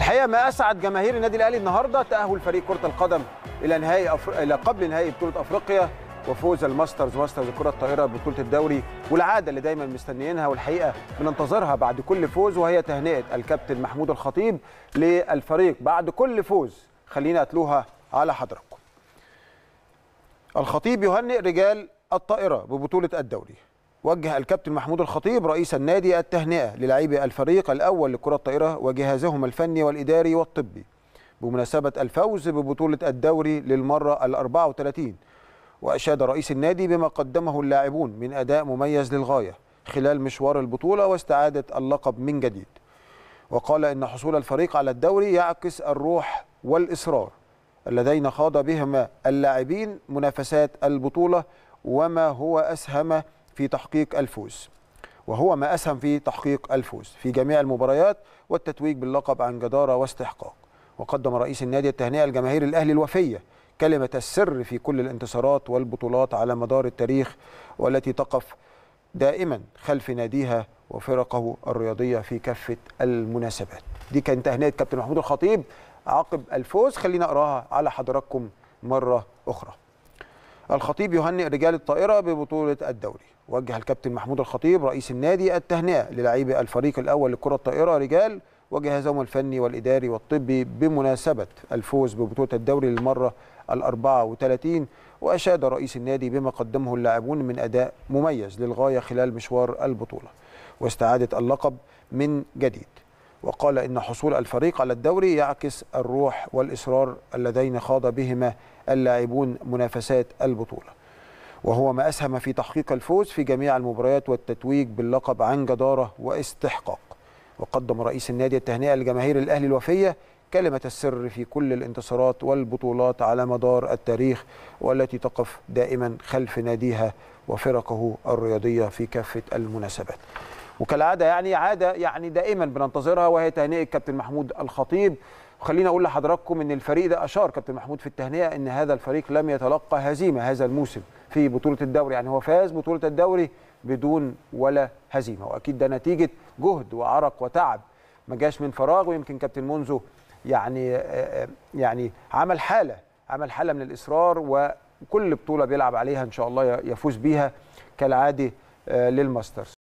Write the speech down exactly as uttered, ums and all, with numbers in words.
الحقيقه ما اسعد جماهير النادي الاهلي النهارده تاهل فريق كره القدم الى نهائي أفر... الى قبل نهائي بطوله افريقيا وفوز الماسترز ماسترز كره الطائره ببطوله الدوري، والعاده اللي دايما مستنيينها والحقيقه بننتظرها بعد كل فوز، وهي تهنئه الكابتن محمود الخطيب للفريق بعد كل فوز. خلينا اتلوها على حضراتكم. الخطيب يهنئ رجال الطائره ببطوله الدوري. وجه الكابتن محمود الخطيب رئيس النادي التهنئه للاعبي الفريق الاول لكره الطائره وجهازهم الفني والاداري والطبي بمناسبه الفوز ببطوله الدوري للمره الأربعة وثلاثين، واشاد رئيس النادي بما قدمه اللاعبون من اداء مميز للغايه خلال مشوار البطوله واستعاده اللقب من جديد. وقال ان حصول الفريق على الدوري يعكس الروح والاصرار اللذين خاض بهما اللاعبين منافسات البطوله وما هو اسهم في تحقيق الفوز وهو ما أسهم في تحقيق الفوز في جميع المباريات والتتويج باللقب عن جدارة واستحقاق. وقدم رئيس النادي التهنئة لجماهير الأهلي الوفية كلمة السر في كل الانتصارات والبطولات على مدار التاريخ، والتي تقف دائما خلف ناديها وفرقه الرياضية في كافة المناسبات. دي كانت تهنئة كابتن محمود الخطيب عقب الفوز. خلينا أقراها على حضراتكم مرة أخرى. الخطيب يهنئ رجال الطائرة ببطولة الدوري. وجه الكابتن محمود الخطيب رئيس النادي التهنئة للاعبي الفريق الأول لكرة الطائرة رجال وجهازهم الفني والإداري والطبي بمناسبة الفوز ببطولة الدوري للمرة الأربعة وثلاثين، وأشاد رئيس النادي بما قدمه اللاعبون من أداء مميز للغاية خلال مشوار البطولة واستعادة اللقب من جديد. وقال إن حصول الفريق على الدوري يعكس الروح والإصرار اللذين خاض بهما اللاعبون منافسات البطولة وهو ما أسهم في تحقيق الفوز في جميع المباريات والتتويج باللقب عن جدارة واستحقاق. وقدم رئيس النادي التهنئة لجماهير الأهلي الوفية كلمة السر في كل الانتصارات والبطولات على مدار التاريخ، والتي تقف دائما خلف ناديها وفرقه الرياضية في كافة المناسبات. وكالعادة يعني عادة يعني دائما بننتظرها، وهي تهنئة كابتن محمود الخطيب. وخلينا اقول لحضراتكم ان الفريق ده اشار كابتن محمود في التهنئه ان هذا الفريق لم يتلقى هزيمه هذا الموسم في بطوله الدوري، يعني هو فاز بطوله الدوري بدون ولا هزيمه، واكيد ده نتيجه جهد وعرق وتعب ما جاش من فراغ. ويمكن كابتن منذ يعني يعني عمل حاله عمل حاله من الاصرار، وكل بطوله بيلعب عليها ان شاء الله يفوز بيها كالعاده للماسترز.